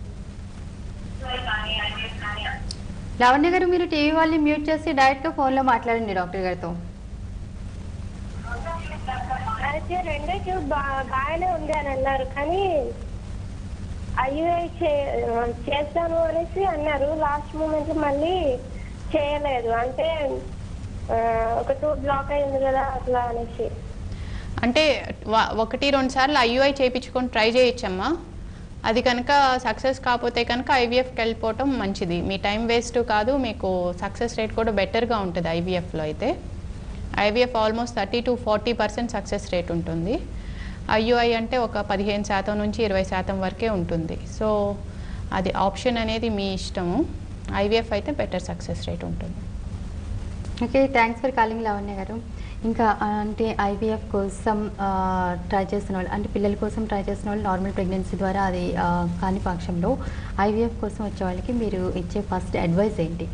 లావణ్య గారు, మీరు టీవీ వాళ్ళని మ్యూట్ చేసి డైరెక్ట్గా ఫోన్లో మాట్లాడండి డాక్టర్ గారితో. అయితే రెండో ట్యూబ్ బాగానే ఉంది అని అన్నారు, కానీ ఐయుఐ చేస్తాను అనేసి అన్నారు. లాస్ట్ మూమెంట్ మళ్ళీ చేయలేదు. అంటే ఒక టూ బ్లాక్ అయింది కదా అట్లా అనేసి. అంటే ఒకటి రెండు సార్లు ఐయుఐ చేయించుకొని ట్రై చేయొచ్చమ్మా. అది కనుక సక్సెస్ కాకపోతే కనుక ఐవీఎఫ్కి వెళ్ళిపోవటం మంచిది. మీ టైం వేస్ట్ కాదు, మీకు సక్సెస్ రేట్ కూడా బెటర్గా ఉంటుంది ఐవీఎఫ్లో అయితే. IVF almost thirty to forty percent success rate ఉంటుంది. ఐయుఐ అంటే ఒక పదిహేను శాతం నుంచి ఇరవై శాతం వరకే ఉంటుంది. సో అది ఆప్షన్ అనేది మీ ఇష్టము. ఐవీఎఫ్ అయితే బెటర్ సక్సెస్ రేట్ ఉంటుంది. Okay, thanks for calling Lavanya గారు. ఇంకా అంటే ఐవీఎఫ్ కోసం ట్రై చేస్తున్న వాళ్ళు, అంటే పిల్లల కోసం ట్రై చేస్తున్న వాళ్ళు నార్మల్ ప్రెగ్నెన్సీ ద్వారా అది కాని పక్షంలో ఐవీఎఫ్ కోసం వచ్చే వాళ్ళకి మీరు ఇచ్చే ఫస్ట్ అడ్వైస్ ఏంటి?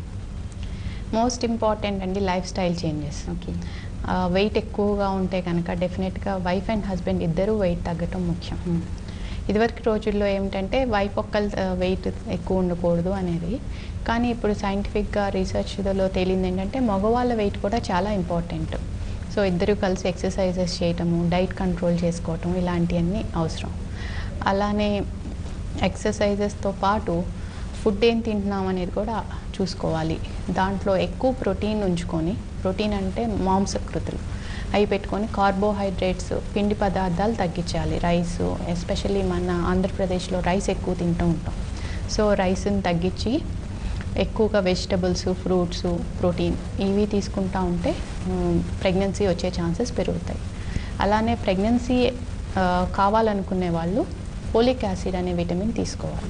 మోస్ట్ ఇంపార్టెంట్ అండి lifestyle changes. Okay, weight ఎక్కువగా ఉంటే కనుక డెఫినెట్గా వైఫ్ అండ్ హస్బెండ్ ఇద్దరూ వెయిట్ తగ్గటం ముఖ్యం. ఇదివరకు రోజుల్లో ఏమిటంటే వైఫ్ ఒక్కరు వెయిట్ ఎక్కువ ఉండకూడదు అనేది, కానీ ఇప్పుడు సైంటిఫిక్గా రీసెర్చ్లో తేలింది ఏంటంటే మగవాళ్ళ వెయిట్ కూడా చాలా ఇంపార్టెంట్. సో ఇద్దరు కలిసి ఎక్సర్సైజెస్ చేయటము, డైట్ కంట్రోల్ చేసుకోవటం ఇలాంటివన్నీ అవసరం. అలానే ఎక్సర్సైజెస్తో పాటు ఫుడ్ ఏం తింటున్నాం అనేది కూడా చూసుకోవాలి. దాంట్లో ఎక్కువ ప్రోటీన్ ఉంచుకొని, ప్రోటీన్ అంటే మాంసకృతులు అవి పెట్టుకొని కార్బోహైడ్రేట్స్ పిండి పదార్థాలు తగ్గించాలి. రైస్ ఎస్పెషల్లీ మన ఆంధ్రప్రదేశ్లో రైస్ ఎక్కువ తింటూ ఉంటాం. సో రైస్ని తగ్గించి ఎక్కువగా వెజిటబుల్స్, ఫ్రూట్స్, ప్రోటీన్ ఇవి తీసుకుంటూ ఉంటే ప్రెగ్నెన్సీ వచ్చే ఛాన్సెస్ పెరుగుతాయి. అలానే ప్రెగ్నెన్సీ కావాలనుకునే వాళ్ళు ఫోలిక్ యాసిడ్ అనే విటమిన్ తీసుకోవాలి.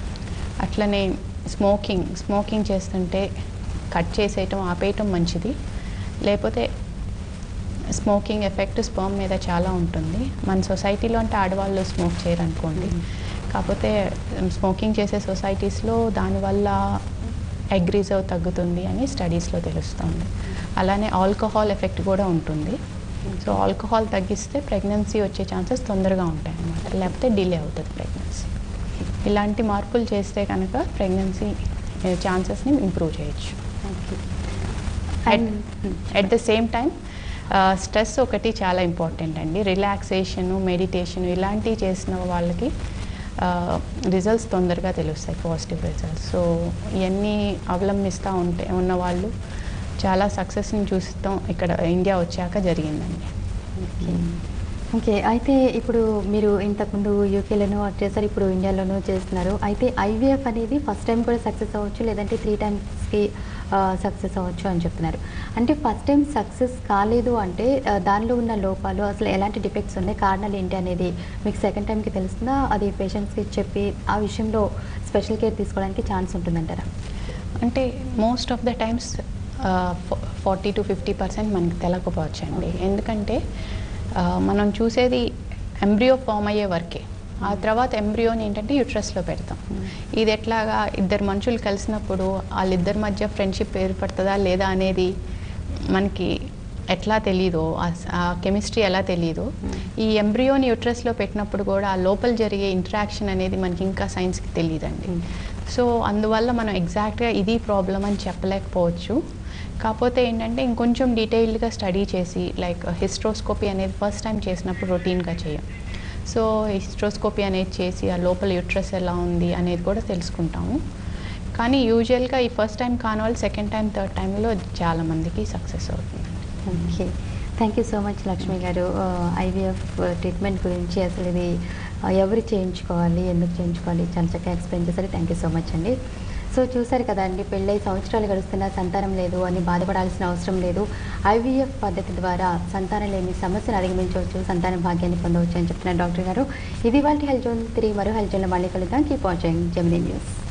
అట్లనే స్మోకింగ్ స్మోకింగ్ చేస్తుంటే కట్ చేసేయటం ఆపేయటం మంచిది. లేకపోతే స్మోకింగ్ ఎఫెక్ట్ స్పర్మ్ మీద చాలా ఉంటుంది. మన సొసైటీలో అంటే ఆడవాళ్ళు స్మోక్ చేయరు అనుకోండి, కాకపోతే స్మోకింగ్ చేసే సొసైటీస్లో దానివల్ల ఎగ్ రిజర్వ్ తగ్గుతుంది అని స్టడీస్లో తెలుస్తుంది. అలానే ఆల్కహాల్ ఎఫెక్ట్ కూడా ఉంటుంది. సో ఆల్కహాల్ తగ్గిస్తే ప్రెగ్నెన్సీ వచ్చే ఛాన్సెస్ తొందరగా ఉంటాయి అన్నమాట, లేకపోతే డిలే అవుతుంది ప్రెగ్నెన్సీ. ఇలాంటి మార్పులు చేస్తే కనుక ప్రెగ్నెన్సీ ఛాన్సెస్ని ఇంప్రూవ్ చేయొచ్చు. At the same time stress ఒకటి చాలా ఇంపార్టెంట్ అండి. రిలాక్సేషను, మెడిటేషను ఇలాంటివి చేసిన వాళ్ళకి రిజల్ట్స్ తొందరగా తెలుస్తాయి, పాజిటివ్ రిజల్ట్స్. సో ఇవన్నీ అవలంబిస్తూ ఉంటే ఉన్నవాళ్ళు చాలా సక్సెస్ని చూస్తాం ఇక్కడ ఇండియా వచ్చాక జరిగిందండి. ఓకే, అయితే ఇప్పుడు మీరు ఇంతకుముందు యూకేలోనూ చేస్తారు, ఇప్పుడు ఇండియాలోనూ చేస్తున్నారు. అయితే ఐవీఎఫ్ అనేది ఫస్ట్ టైం కూడా సక్సెస్ అవ్వచ్చు, లేదంటే త్రీ టైమ్స్కి సక్సెస్ అవ్వచ్చు అని చెప్తున్నారు. అంటే ఫస్ట్ టైం సక్సెస్ కాలేదు అంటే దానిలో ఉన్న లోపాలు, అసలు ఎలాంటి డిఫెక్ట్స్ ఉన్నాయి, కారణాలు ఏంటి అనేది మీకు సెకండ్ టైంకి తెలుస్తుందా? అది పేషెంట్స్కి చెప్పి ఆ విషయంలో స్పెషల్ కేర్ తీసుకోవడానికి ఛాన్స్ ఉంటుందంటారా? అంటే most of the times forty to fifty percent మనకి తెలియకపోవచ్చు అండి. ఎందుకంటే మనం చూసేది ఎంబ్రియో ఫామ్ అయ్యే వరకే. ఆ తర్వాత ఎంబ్రియోని ఏంటంటే యూట్రస్లో పెడతాం. ఇది ఎట్లాగా ఇద్దరు మనుషులు కలిసినప్పుడు వాళ్ళిద్దరి మధ్య ఫ్రెండ్షిప్ ఏర్పడుతుందా లేదా అనేది మనకి ఎట్లా తెలీదో, ఆ కెమిస్ట్రీ ఎలా తెలీదో, ఈ ఎంబ్రియోని యూట్రస్లో పెట్టినప్పుడు కూడా ఆ లోపల జరిగే ఇంటరాక్షన్ అనేది మనకి ఇంకా సైన్స్కి తెలియదండి. సో అందువల్ల మనం ఎగ్జాక్ట్గా ఇది ప్రాబ్లం అని చెప్పలేకపోవచ్చు. కాకపోతే ఏంటంటే ఇంకొంచెం డీటెయిల్డ్గా స్టడీ చేసి, లైక్ హిస్ట్రోస్కోపీ అనేది ఫస్ట్ టైం చేసినప్పుడు రొటీన్గా చేయం. సో హిస్ట్రోస్కోపీ అనేది చేసి ఆ లోపల యూట్రస్ ఎలా ఉంది అనేది కూడా తెలుసుకుంటాము. కానీ యూజువల్గా ఈ ఫస్ట్ టైం కాని వాళ్ళు సెకండ్ టైం, థర్డ్ టైంలో చాలామందికి సక్సెస్ అవుతుంది. Okay, thank you so much Lakshmi గారు. ఐవీఎఫ్ ట్రీట్మెంట్ గురించి అసలు ఇది ఎవరు చేయించుకోవాలి, ఎందుకు చేయించుకోవాలి చాలా చక్కగా ఎక్స్ప్లెయిన్ చేశారు. థ్యాంక్ యూ సో మచ్ అండి. సో చూసారు కదండి, పెళ్ళై సంవత్సరాలు గడుస్తున్నా సంతానం లేదు అని బాధపడాల్సిన అవసరం లేదు. ఐవీఎఫ్ పద్ధతి ద్వారా సంతానం లేని సమస్యను అధిగమించవచ్చు, సంతాన భాగ్యాన్ని పొందవచ్చు అని చెప్తున్నారు డాక్టర్ గారు. ఇది వాళ్ళ హెల్త్ జోన్. తిరిగి మరో హెల్త్ జోన్లో మళ్ళీ కలుద్దాం. Keep watching Gemini news.